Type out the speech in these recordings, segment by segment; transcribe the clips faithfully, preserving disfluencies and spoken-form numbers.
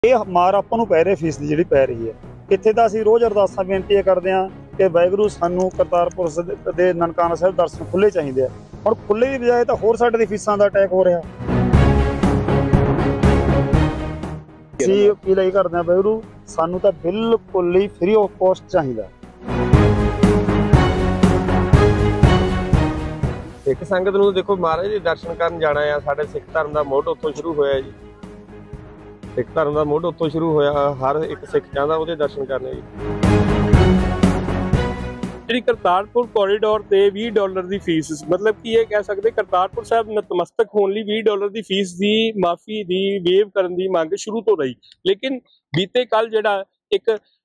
ਇਹ ਮਾਰ ਆਪਾਂ ਨੂੰ ਪੈ ਰਹੀ ਫੀਸ ਦੀ ਜਿਹੜੀ ਪੈ ਰਹੀ ਹੈ। ਇੱਥੇ ਤਾਂ ਅਸੀਂ ਰੋਜ਼ ਅਰਦਾਸਾਂ ਬੇਨਤੀਆਂ ਕਰਦੇ ਹਾਂ ਕਿ ਵਾਹਿਗੁਰੂ ਸਾਨੂੰ ਕਰਤਾਰਪੁਰ ਦੇ ਨਨਕਾਣਾ ਸਾਹਿਬ ਦਰਸ਼ਨ ਖੁੱਲੇ ਚਾਹੀਦੇ ਆ। ਹੁਣ ਖੁੱਲੇ ਦੀ ਬਜਾਏ ਤਾਂ ਹੋਰ ਸਾਡੇ ਦੀ ਫੀਸਾਂ ਦਾ ਅਟੈਕ ਹੋ ਰਿਹਾ। ਅਸੀਂ ਅਪੀਲ ਇਹ ਕਰਦੇ ਹਾਂ ਵਾਹਿਗੁਰੂ ਸਾਨੂੰ ਤਾਂ ਬਿਲਕੁਲ ਹੀ ਫ੍ਰੀ ਆਫ ਕੋਸਟ ਚਾਹੀਦਾ। ਸਿੱਖ ਸੰਗਤ ਨੂੰ ਦੇਖੋ ਮਹਾਰਾਜ ਦੇ ਦਰਸ਼ਨ ਕਰਨ ਜਾਣਾ ਆ। ਸਾਡੇ ਸਿੱਖ ਧਰਮ ਦਾ ਮੁੱਢ ਉੱਥੋਂ ਸ਼ੁਰੂ ਹੋਇਆ ਜੀ। ਸਿੱਖ ਧਰਮ ਦਾ ਮੁੱਢ ਉੱਥੋਂ ਸ਼ੁਰੂ ਹੋਇਆ। ਹਰ ਇੱਕ ਸਿੱਖ ਚਾਹੁੰਦਾ ਉਹਦੇ ਦਰਸ਼ਨ ਕਰਨੇ ਜੀ। ਜਿਹੜੀ ਕਰਤਾਰਪੁਰ ਕੋਰੀਡੋਰ ਤੇ ਵੀਹ ਡਾਲਰ ਦੀ ਫੀਸ, ਮਤਲਬ ਕਿ ਇਹ ਕਹਿ ਸਕਦੇ ਕਰਤਾਰਪੁਰ ਸਾਹਿਬ ਨਤਮਸਤਕ ਹੋਣ ਲਈ ਵੀਹ ਡਾਲਰ ਦੀ ਫੀਸ ਦੀ ਮਾਫੀ ਦੀ ਵੇਵ ਕਰਨ ਦੀ ਮੰਗ ਸ਼ੁਰੂ ਤੋਂ ਰਹੀ। ਲੇਕਿਨ ਬੀਤੇ ਕੱਲ ਜਿਹੜਾ ਇੱਕ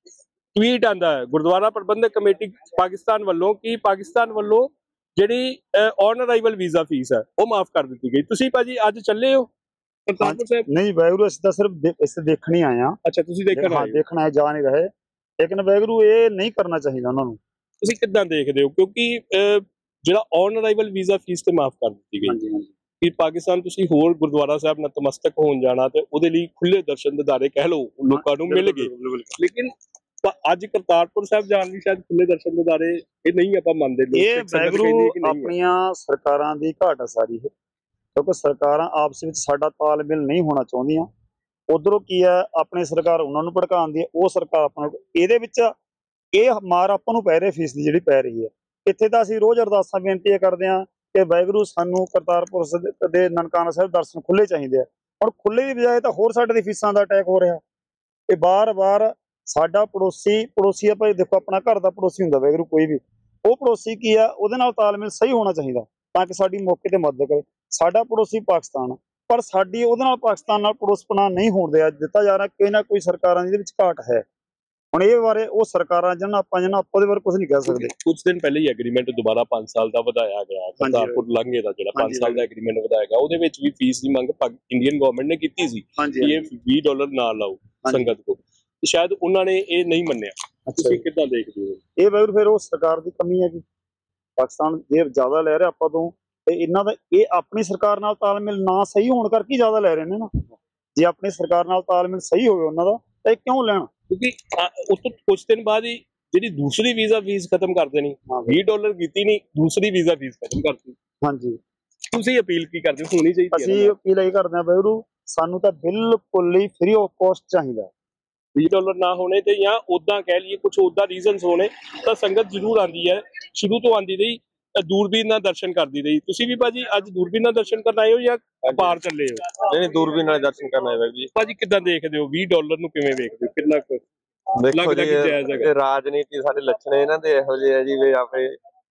ਟਵੀਟ ਆਂਦਾ ਹੈ ਗੁਰਦੁਆਰਾ ਪ੍ਰਬੰਧਕ ਕਮੇਟੀ ਪਾਕਿਸਤਾਨ ਵੱਲੋਂ ਕਿ ਪਾਕਿਸਤਾਨ ਵੱਲੋਂ ਜਿਹੜੀ ਔਨ ਅਰਾਈਵਲ ਵੀਜ਼ਾ ਫੀਸ ਹੈ ਉਹ ਮਾਫ ਕਰ ਦਿੱਤੀ ਗਈ। ਤੁਸੀਂ ਭਾਜੀ ਅੱਜ ਚੱਲੇ ਹੋ ਕਰਤਾਰਪੁਰ ਸਾਹਿਬ? ਨਹੀਂ ਵਾਹਿਗੁਰੂ, ਅਸੀਂ ਤਾਂ ਸਿਰਫ ਇਸ ਦੇਖਣ ਹੀ ਆਏ ਆ। ਅੱਛਾ, ਤੁਸੀਂ ਦੇਖਣ ਆਏ ਹੋ? ਦੇਖਣ ਆਏ, ਜਾ ਨਹੀਂ ਰਹੇ। ਲੇਕਿਨ ਵਾਹਿਗੁਰੂ ਇਹ ਨਹੀਂ ਕਰਨਾ ਚਾਹੀਦਾ ਉਹਨਾਂ ਨੂੰ। ਤੁਸੀਂ ਕਿੱਦਾਂ ਦੇਖਦੇ ਹੋ? ਕਿਉਂਕਿ ਜਿਹੜਾ ਔਨ ਅਰਾਈਵਲ ਵੀਜ਼ਾ ਫੀਸ ਤੇ ਮਾਫ ਕਰ ਦਿੱਤੀ ਗਈ ਕਿ ਪਾਕਿਸਤਾਨ ਤੁਸੀਂ ਹੋਰ ਗੁਰਦੁਆਰਾ ਸਾਹਿਬ ਨਤਮਸਤਕ ਹੋਣ ਜਾਣਾ ਤੇ ਉਹਦੇ ਲਈ ਖੁੱਲੇ ਦਰਸ਼ਨ ਦਿਦਾਰੇ ਕਹਿ ਲਓ ਲੋਕਾਂ ਨੂੰ ਮਿਲ ਗਏ। ਲੇਕਿਨ ਅੱਜ ਕਰਤਾਰਪੁਰ ਸਾਹਿਬ ਜਾਣ ਲਈ ਸ਼ਾਇਦ ਖੁੱਲੇ ਦਰਸ਼ਨ ਦਿਦਾਰੇ ਇਹ ਨਹੀਂ ਆਪਾਂ ਮੰਨਦੇ। ਇਹ ਵਾਹਿਗੁਰੂ ਆਪਣੀਆਂ ਸਰਕਾਰਾਂ ਦੀ ਘਾਟ ਆ ਸਾਰੀ, ਕਿਉਂਕਿ ਸਰਕਾਰਾਂ ਆਪਸ ਵਿੱਚ ਸਾਡਾ ਤਾਲਮੇਲ ਨਹੀਂ ਹੋਣਾ ਚਾਹੁੰਦੀਆਂ। ਉਧਰੋਂ ਕੀ ਹੈ, ਆਪਣੀ ਸਰਕਾਰ ਉਹਨਾਂ ਨੂੰ ਭੜਕਾਉਂਦੀ ਹੈ, ਉਹ ਸਰਕਾਰ ਆਪਣਾ। ਇਹਦੇ ਵਿੱਚ ਇਹ ਮਾਰ ਆਪਾਂ ਨੂੰ ਪੈ ਰਹੀ ਫੀਸ ਦੀ ਜਿਹੜੀ ਪੈ ਰਹੀ ਹੈ। ਇੱਥੇ ਤਾਂ ਅਸੀਂ ਰੋਜ਼ ਅਰਦਾਸਾਂ ਬੇਨਤੀਆਂ ਕਰਦੇ ਹਾਂ ਕਿ ਵਾਹਿਗੁਰੂ ਸਾਨੂੰ ਕਰਤਾਰਪੁਰ ਦੇ ਨਨਕਾਣਾ ਸਾਹਿਬ ਦਰਸ਼ਨ ਖੁੱਲੇ ਚਾਹੀਦੇ ਆ। ਹੁਣ ਖੁੱਲੇ ਦੀ ਬਜਾਏ ਤਾਂ ਹੋਰ ਸਾਡੇ ਦੀ ਫੀਸਾਂ ਦਾ ਅਟੈਕ ਹੋ ਰਿਹਾ। ਇਹ ਬਾਰ-ਬਾਰ ਸਾਡਾ ਪੜੋਸੀ ਪੜੋਸੀ ਆਪਾਂ ਦੇਖੋ, ਆਪਣਾ ਘਰ ਦਾ ਪੜੋਸੀ ਹੁੰਦਾ ਵਾਹਿਗੁਰੂ ਕੋਈ ਵੀ, ਉਹ ਪੜੋਸੀ ਕੀ ਆ, ਉਹਦੇ ਨਾਲ ਤਾਲਮੇਲ ਸਹੀ ਹੋਣਾ ਚਾਹੀਦਾ ਤਾਂ ਕਿ ਸਾਡੀ ਮੌਕੇ ਤੇ ਮਦਦ ਕਰੇ। ਸਾਡਾ ਪੜੋਸੀ ਪਾਕਿਸਤਾਨ, ਪਰ ਸਾਡੀ ਉਹਦੇ ਨਾਲ ਪਾਕਿਸਤਾਨ ਨਾਲ ਪੜੋਸਪਣਾ ਨਹੀਂ ਹੋਣ ਦਿਆ ਦਿੱਤਾ ਜਾ ਰਿਹਾ। ਕੋਈ ਨਾ ਕੋਈ ਸਰਕਾਰਾਂ ਦੀ ਇਹਦੇ ਵਿੱਚ ਘਾਟ ਹੈ। ਹੁਣ ਇਹ ਬਾਰੇ ਉਹ ਸਰਕਾਰਾਂ ਜਿਹਨਾਂ ਆਪਾਂ ਜਿਹਨਾਂ ਆਪਾਂ ਉਹਦੇ ਬਾਰੇ ਕੁਝ ਨਹੀਂ ਕਹਿ ਸਕਦੇ। ਕੁਝ ਦਿਨ ਪਹਿਲੇ ਹੀ ਐਗਰੀਮੈਂਟ ਦੁਬਾਰਾ ਪੰਜ ਸਾਲ ਦਾ ਵਧਾਇਆ ਗਿਆ। ਕਰਤਾਰਪੁਰ ਲਾਂਘੇ ਦਾ ਜਿਹੜਾ ਪੰਜ ਸਾਲ ਦਾ ਐਗਰੀਮੈਂਟ ਵਧਾਇਆ ਗਿਆ, ਉਹਦੇ ਵਿੱਚ ਵੀ ਫੀਸ ਦੀ ਮੰਗ ਇੰਡੀਅਨ ਗਵਰਨਮੈਂਟ ਨੇ ਕੀਤੀ ਸੀ ਕਿ ਇਹ ਵੀਹ ਡਾਲਰ ਨਾ ਲਾਓ ਸੰਗਤ ਕੋ। ਸ਼ਾਇਦ ਉਹਨਾਂ ਨੇ ਇਹ ਨਹੀਂ ਮੰਨਿਆ। ਤੁਸੀਂ ਕਿੱਦਾਂ ਦੇਖਦੇ ਹੋ? ਇਹ ਵਾਹਿਗੁਰੂ ਫਿਰ ਉਹ ਸਰਕਾਰ ਦੀ ਕਮੀ ਹੈ ਕਿ ਪਾਕਿਸਤਾਨ ਜੇ ਜ਼ਿਆਦਾ ਲੈ ਰਿਹਾ ਆਪਾਂ ਤੋਂ, ਤੇ ਇਹਨਾਂ ਦਾ ਇਹ ਆਪਣੀ ਸਰਕਾਰ ਨਾਲ ਤਾਲਮੇਲ ਨਾ ਸਹੀ ਹੋਣ ਕਰਕੇ ਜ਼ਿਆਦਾ ਲੈ ਰਹੇ ਨੇ ਨਾ। ਜੇ ਆਪਣੀ ਸਰਕਾਰ ਨਾਲ ਤਾਲਮੇਲ ਸਹੀ ਹੋਵੇ ਉਹਨਾਂ ਦਾ ਤਾਂ ਇਹ ਕਿਉਂ ਲੈਣ? ਕਿਉਂਕਿ ਉਸ ਤੋਂ ਕੁਝ ਦਿਨ ਬਾਅਦ ਹੀ ਜਿਹੜੀ ਦੂਸਰੀ ਵੀਜ਼ਾ ਫੀਸ ਖਤਮ ਕਰ ਦੇਣੀ। ਵੀਹ ਡਾਲਰ ਕੀਤੀ ਨਹੀਂ, ਦੂਸਰੀ ਵੀਜ਼ਾ ਫੀਸ ਖਤਮ ਕਰਤੀ। ਹਾਂਜੀ, ਤੁਸੀਂ ਅਪੀਲ ਕੀ ਕਰਦੇ ਹੋ? ਹੋਣੀ ਚਾਹੀਦੀ। ਅਸੀਂ ਅਪੀਲ ਇਹ ਕਰਦੇ ਹਾਂ ਵਾਹਿਗੁਰੂ ਸਾਨੂੰ ਤਾਂ ਬਿਲਕੁਲ ਹੀ ਫ੍ਰੀ ਆਫ ਕੋਸਟ ਚਾਹੀਦਾ। ਵੀਹ ਡਾਲਰ ਨਾ ਹੋਣੇ ਤੇ ਜਾਂ ਉਦਾਂ ਕਹਿ ਲਈਏ ਕੁਝ ਉਦਾਂ ਰੀਜ਼ਨਸ ਹੋਣੇ ਤਾਂ ਸੰਗਤ ਜ਼ਰੂਰ ਆਉਂਦੀ ਹੈ, ਸ਼ੁਰੂ ਤੋਂ ਆਉਂਦੀ ਰਹੀ, ਦੂਰਬੀਨ ਨਾਲ ਦਰਸ਼ਨ ਕਰਦੀ ਰਹੀ। ਤੁਸੀਂ ਵੀ ਭਾਜੀ ਅੱਜ ਦੂਰਬੀਨ ਨਾਲ ਦਰਸ਼ਨ ਕਰਨ ਆਏ ਹੋ ਜਾਂ ਪਾਰ ਚੱਲੇ ਹੋ? ਨਹੀਂ, ਦੂਰਬੀਨ ਨਾਲ ਦਰਸ਼ਨ ਕਰਨ ਆਏ ਜੀ। ਭਾਜੀ ਕਿੱਦਾਂ ਦੇਖਦੇ ਹੋ? ਵੀਹ ਡਾਲਰ ਨੂੰ ਕਿਵੇਂ ਵੇਖਦੇ ਹੋ? ਕਿੰਨਾ ਕੁ ਲੱਗਦਾ ਕਿ ਜਾਇਜ਼ ਹੈ? ਰਾਜਨੀਤੀ ਸਾਡੇ ਲੱਛਣ ਇਹਨਾਂ ਦੇ ਇਹੋ ਜਿਹੇ ਆ ਜੀ ਵੀ ਆਪੇ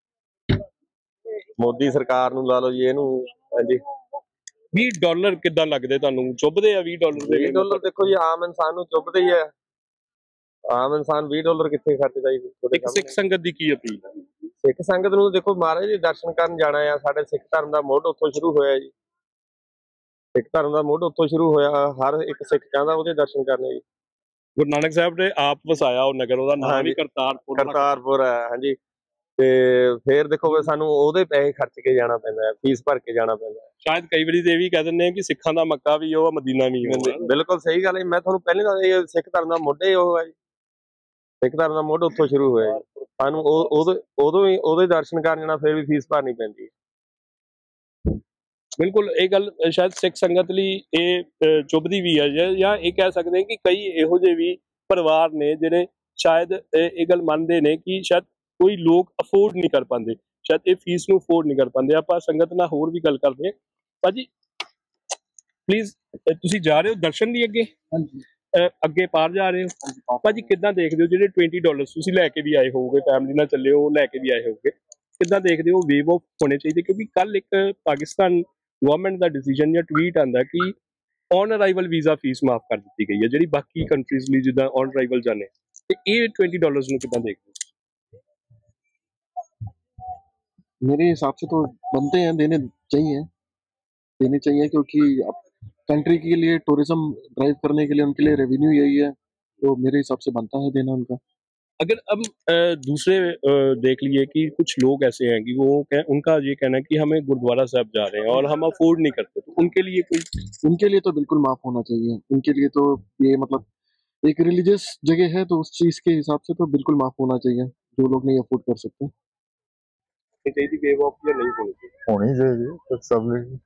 ਮੋਦੀ ਸਰਕਾਰ ਨੂੰ ਲਾ ਲਓ ਜੀ ਇਹਨੂੰ। ਹਾਂਜੀ, ਵੀਹ ਡਾਲਰ ਕਿੱਦਾਂ ਲੱਗਦੇ ਤੁਹਾਨੂੰ? ਚੁੱਭਦੇ ਆ ਵੀਹ ਡਾਲਰ ਦੇ? ਵੀਹ ਡਾਲਰ ਦੇਖੋ ਜੀ ਆਮ ਇਨਸਾਨ ਨੂੰ ਚੁੱਭਦੇ ਹੀ ਆ। ਆਮ ਇਨਸਾਨ ਵੀਹ ਡਾਲਰ ਕਿੱਥੇ ਖਰਚਦਾ ਜੀ? ਇੱਕ ਸਿੱਖ ਸੰਗਤ ਦੀ ਕੀ ਅਪੀਲ ਹੈ? ਸਿੱਖ ਸੰਗਤ ਨੂੰ ਦੇਖੋ ਮਹਾਰਾਜ ਦੇ ਦਰਸ਼ਨ ਕਰਨ ਜਾਣਾ ਆ। ਸਾਡੇ ਸਿੱਖ ਧਰਮ ਦਾ ਮੁੱਢ ਉੱਥੋਂ ਸ਼ੁਰੂ ਹੋਇਆ ਜੀ। ਸਿੱਖ ਧਰਮ ਦਾ ਮੁੱਢ ਉੱਥੋਂ ਸ਼ੁਰੂ ਹੋਇਆ। ਹਰ ਇੱਕ ਸਿੱਖ ਚਾਹੁੰਦਾ ਉਹਦੇ ਦਰਸ਼ਨ ਕਰਨੇ ਜੀ। ਗੁਰੂ ਨਾਨਕ ਸਾਹਿਬ ਨੇ ਆਪ ਵਸਾਇਆ ਉਹ ਨਗਰ, ਉਹਦਾ ਨਾਮ ਵੀ ਕਰਤਾਰਪੁਰ ਕਰਤਾਰਪੁਰ ਹੈ। ਹਾਂਜੀ, ਤੇ ਫੇਰ ਦੇਖੋ ਸਾਨੂੰ ਉਹਦੇ ਪੈਸੇ ਖਰਚ ਕੇ ਜਾਣਾ ਪੈਂਦਾ ਹੈ, ਫੀਸ ਭਰ ਕੇ ਜਾਣਾ ਪੈਂਦਾ ਹੈ। ਸ਼ਾਇਦ ਕਈ ਵਾਰੀ ਤੇ ਇਹ ਵੀ ਕਹਿ ਦਿੰਦੇ ਆ ਕਿ ਸਿੱਖਾਂ ਦਾ ਮੱਕਾ ਵੀ ਉਹ, ਮਦੀਨਾ ਵੀ ਉਹ। ਬਿਲਕੁਲ ਸਹੀ ਗੱਲ ਹੈ। ਮੈਂ ਤੁਹਾਨੂੰ ਪਹਿਲੇ ਦੱਸਿਆ ਸਿੱਖ ਧਰਮ ਦਾ ਮੁੱਢ ਹੀ ਉਹ ਹੈ ਜੀ। ਸਿੱਖ ਧਰਮ ਦਾ ਮੁੱਢ ਉੱਥੋਂ ਸ਼ੁਰੂ ਹੋਇਆ ਜੀ। ਸਾਨੂੰ ਉਦੋਂ ਉਦੋਂ ਹੀ ਉਹਦੇ ਦਰਸ਼ਨ ਕਰਨ ਜਾਣਾ, ਫਿਰ ਵੀ ਫੀਸ ਭਰਨੀ ਪੈਂਦੀ ਹੈ। ਬਿਲਕੁਲ, ਇਹ ਗੱਲ ਸ਼ਾਇਦ ਸਿੱਖ ਸੰਗਤ ਲਈ ਇਹ ਚੁੱਭਦੀ ਵੀ ਹੈ, ਜਾਂ ਇਹ ਕਹਿ ਸਕਦੇ ਕਿ ਕਈ ਇਹੋ ਜਿਹੇ ਵੀ ਪਰਿਵਾਰ ਨੇ ਜਿਹੜੇ ਸ਼ਾਇਦ ਇਹ ਗੱਲ ਮੰਨਦੇ ਨੇ ਕਿ ਸ਼ਾਇਦ ਕੋਈ ਲੋਕ ਅਫੋਰਡ ਨਹੀਂ ਕਰ ਪਾਉਂਦੇ, ਸ਼ਾਇਦ ਇਹ ਫੀਸ ਨੂੰ ਅਫੋਰਡ ਨਹੀਂ ਕਰ ਪਾਉਂਦੇ। ਆਪਾਂ ਸੰਗਤ ਨਾਲ ਹੋਰ ਵੀ ਗੱਲ ਕਰਦੇ ਹਾਂ। ਭਾਜੀ ਪਲੀਜ਼, ਤੁਸੀਂ ਜਾ ਰਹੇ ਹੋ ਦਰਸ਼ਨ ਲਈ ਅੱਗੇ? ਹਾਂਜੀ, ਅੱਗੇ ਪਾਰ ਜਾ ਰਹੇ ਹੋ। ਭਾਜੀ ਕਿੱਦਾਂ ਦੇਖਦੇ ਹੋ ਜਿਹੜੇ ਵੀਹ ਡਾਲਰ ਤੁਸੀਂ ਲੈ ਕੇ ਵੀ ਆਏ ਹੋਵੋਗੇ, ਫੈਮਿਲੀ ਨਾਲ ਚੱਲੇ ਹੋ, ਲੈ ਕੇ ਵੀ ਆਏ ਹੋਵੋਗੇ, ਕਿੱਦਾਂ ਦੇਖਦੇ ਹੋ? ਵੇਵ ਆਫ ਹੋਣੇ ਚਾਹੀਦੇ? ਕਿਉਂਕਿ ਕੱਲ ਇੱਕ ਪਾਕਿਸਤਾਨ ਗਵਰਨਮੈਂਟ ਦਾ ਡਿਸੀਜਨ ਜਾਂ ਟਵੀਟ ਆਂਦਾ ਕਿ ਔਨ ਅਰਾਈਵਲ ਵੀਜ਼ਾ ਫੀਸ ਮਾਫ ਕਰ ਦਿੱਤੀ ਗਈ ਹੈ ਜਿਹੜੀ ਬਾਕੀ ਕੰਟਰੀਜ਼ ਲਈ ਜਿੱਦਾਂ ਔਨ ਅਰਾਈਵਲ ਜਾਣੇ, ਤੇ ਇਹ ਵੀਹ ਡਾਲਰਸ ਨੂੰ ਕਿੱਦਾਂ ਦੇਖਦੇ ਹੋ? मेरे हिसाब से तो बनते हैं, देने चाहिए देने चाहिए क्योंकि अब कंट्री के लिए टूरिज्म ड्राइव करने के लिए उनके लिए रेवेन्यू यही है, तो मेरे हिसाब से बनता है देना उनका। अगर अब अ, दूसरे अ, देख लिए कि कुछ लोग ऐसे हैं कि वो कह, उनका ये कहना है कि हमें गुरुद्वारा साहब जा रहे हैं और हम अफोर्ड नहीं करते, तो उनके लिए कोई उनके लिए तो बिल्कुल माफ होना चाहिए। उनके लिए तो ये मतलब एक रिलीजियस जगह है, तो उस चीज के हिसाब से तो बिल्कुल माफ होना चाहिए जो लोग नहीं अफोर्ड कर सकते। चाहिए बेवकूफ या नहीं होनी चाहिए होनी चाहिए तो सब लोग।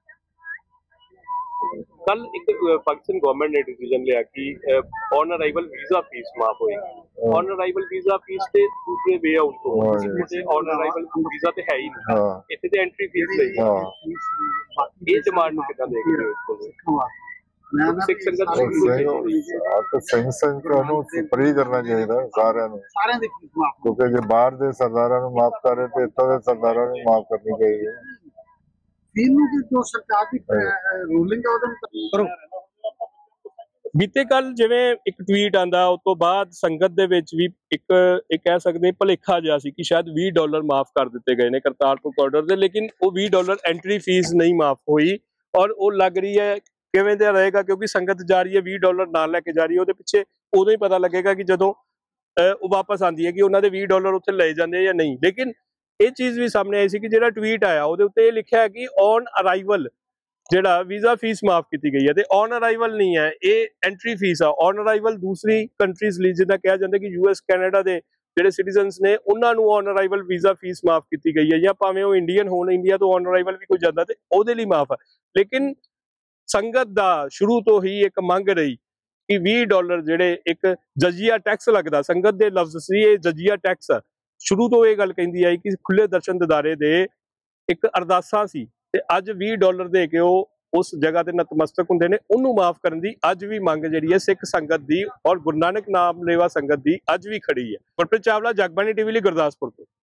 कल एक अ, पाकिस्तान गवर्नमेंट ने डिसीजन लिया कि ऑन अराइवल वीजा फीस माफ होएगी। ऑन अराइवल वीजा फीस ਤੇ ਦੂਸਰੇ ਵੇ ਆਊਟ ਤੋਂ ਤੇ ਔਨ ਅਰਾਈਵਲ ਵੀਜ਼ਾ ਤੇ ਹੈ ਹੀ ਨਹੀਂ, ਹਾਂ ਇੱਥੇ ਤੇ ਐਂਟਰੀ ਫੀਸ ਲਈ ਹੈ। ਹਾਂ ਇਹ ਡਿਮਾਂਡ ਨੂੰ ਕਿਦਾਂ ਦੇਖਦੇ ਹੋ ਇਸ ਸਿੱਖ ਸੰਗਤ ਨੂੰ ਆਪ ਸਿੰਘ ਸੰਗਤਾਂ ਨੂੰ ਫ੍ਰੀ ਕਰਨਾ ਚਾਹੀਦਾ ਸਾਰਿਆਂ ਨੂੰ, ਸਾਰਿਆਂ ਦੀ ਫੀਸ ਮਾਫ ਕਿਉਂਕਿ ਜੇ ਬਾਹਰ ਦੇ ਸਰਦਾਰਾਂ ਨੂੰ ਮਾਫ ਕਰੇ ਤੇ ਇੱਥੋਂ ਦੇ ਸਰਦਾਰਾਂ ਨੂੰ ਮਾਫ ਕਰਨੀ ਚਾਹੀਦੀ ਹੈ। ਇਹਨੂੰ ਕਿ ਜੋ ਸਰਕਾਰ ਦੀ ਰੂਲਿੰਗ ਹੈ ਉਹਦੇ ਕਰੋ। ਬੀਤੇ ਕੱਲ ਜਿਵੇਂ ਇੱਕ ਟਵੀਟ ਆਂਦਾ ਉਸ ਤੋਂ ਬਾਅਦ ਸੰਗਤ ਦੇ ਵਿੱਚ ਵੀ ਇੱਕ ਇਹ ਕਹਿ ਸਕਦੇ ਭੁਲੇਖਾ ਜਿਹਾ ਸੀ ਕਿ ਸ਼ਾਇਦ ਵੀਹ ਡਾਲਰ ਮਾਫ ਕਰ ਦਿੱਤੇ ਗਏ ਨੇ ਕਰਤਾਰਪੁਰ ਕਾਰੀਡੋਰ ਦੇ, ਲੇਕਿਨ ਉਹ ਵੀਹ ਡਾਲਰ ਐਂਟਰੀ ਫੀਸ ਨਹੀਂ ਮਾਫ ਹੋਈ ਔਰ ਉਹ ਲੱਗ ਰਹੀ ਹੈ ਕਿਵੇਂ ਦਾ ਰਹੇਗਾ, ਕਿਉਂਕਿ ਸੰਗਤ ਜਾ ਰਹੀ ਹੈ ਵੀਹ ਡਾਲਰ ਨਾਲ ਲੈ ਕੇ ਜਾ ਰਹੀ ਹੈ। ਉਹਦੇ ਪਿੱਛੇ ਉਦੋਂ ਹੀ ਪਤਾ ਲੱਗੇਗਾ ਕਿ ਜਦੋਂ ਉਹ ਵਾਪਸ ਆਉਂਦੀ ਹੈ ਕਿ ਉਹਨਾਂ ਦੇ ਵੀਹ ਡਾਲਰ ਉੱਥੇ ਲਏ ਜਾਂਦੇ ਜਾਂ ਨਹੀਂ। ਲੇਕਿਨ ਇਹ ਚੀਜ਼ ਵੀ ਸਾਹਮਣੇ ਆਈ ਸੀ ਕਿ ਜਿਹੜਾ ਟਵੀਟ ਆਇਆ ਉਹਦੇ ਉੱਤੇ ਇਹ ਲਿਖਿਆ ਹੈ ਕਿ ਔਨ ਅਰਾਈਵਲ ਜਿਹੜਾ ਵੀਜ਼ਾ ਫੀਸ ਮਾਫ ਕੀਤੀ ਗਈ ਹੈ, ਤੇ ਔਨ ਅਰਾਈਵਲ ਨਹੀਂ ਹੈ, ਇਹ ਐਂਟਰੀ ਫੀਸ ਆ। ਔਨ ਅਰਾਈਵਲ ਦੂਸਰੀ ਕੰਟਰੀਜ਼ ਲਈ ਜਿੱਦਾਂ ਕਿਹਾ ਜਾਂਦਾ ਕਿ ਯੂਐਸ ਕੈਨੇਡਾ ਦੇ ਜਿਹੜੇ ਸਿਟੀਜ਼ਨਸ ਨੇ ਉਹਨਾਂ ਨੂੰ ਔਨ ਅਰਾਈਵਲ ਵੀਜ਼ਾ ਫੀਸ ਮਾਫ ਕੀਤੀ ਗਈ ਹੈ, ਜਾਂ ਭਾਵੇਂ ਉਹ ਇੰਡੀਅਨ ਹੋਣ, ਇੰਡੀਆ ਤੋਂ ਔਨ ਅਰਾਈਵਲ ਵੀ ਕੋਈ ਜਾਂਦਾ ਤੇ ਉਹਦੇ ਲਈ ਮਾਫ ਹੈ। ਲੇਕਿਨ ਸੰਗਤ ਦਾ ਸ਼ੁਰੂ ਤੋਂ ਹੀ ਇੱਕ ਮੰਗ ਰਹੀ ਕਿ ਵੀਹ ਡਾਲਰ ਜਿਹੜੇ ਇੱਕ ਜਜ਼ੀਆ ਟੈਕਸ ਲੱਗਦਾ, ਸੰਗਤ ਦੇ ਲਫ਼ਜ਼ ਸੀ ਇਹ ਜਜ਼ੀਆ ਟੈਕਸ ਆ। ਸ਼ੁਰੂ ਤੋਂ ਇਹ ਗੱਲ ਕਹਿੰਦੀ ਆਈ ਕਿ ਖੁੱਲੇ ਦਰਸ਼ਨ ਦਿਦਾਰੇ ਦੇ ਇੱਕ ਅਰਦਾਸਾਂ ਸੀ, ਤੇ ਅੱਜ ਵੀਹ ਡਾਲਰ ਦੇ ਕੇ ਉਹ ਉਸ ਜਗ੍ਹਾ ਤੇ ਨਤਮਸਤਕ ਹੁੰਦੇ ਨੇ। ਉਹਨੂੰ ਮਾਫ ਕਰਨ ਦੀ ਅੱਜ ਵੀ ਮੰਗ ਜਿਹੜੀ ਹੈ ਸਿੱਖ ਸੰਗਤ ਦੀ ਔਰ ਗੁਰੂ ਨਾਨਕ ਨਾਮ ਲੇਵਾ ਸੰਗਤ ਦੀ ਅੱਜ ਵੀ ਖੜੀ ਹੈ। ਗੁਰਪ੍ਰੀਤ ਚਾਵਲਾ, ਜਗਬਾਣੀ ਟੀਵੀ ਲਈ ਗੁਰਦਾਸਪੁਰ ਤੋਂ।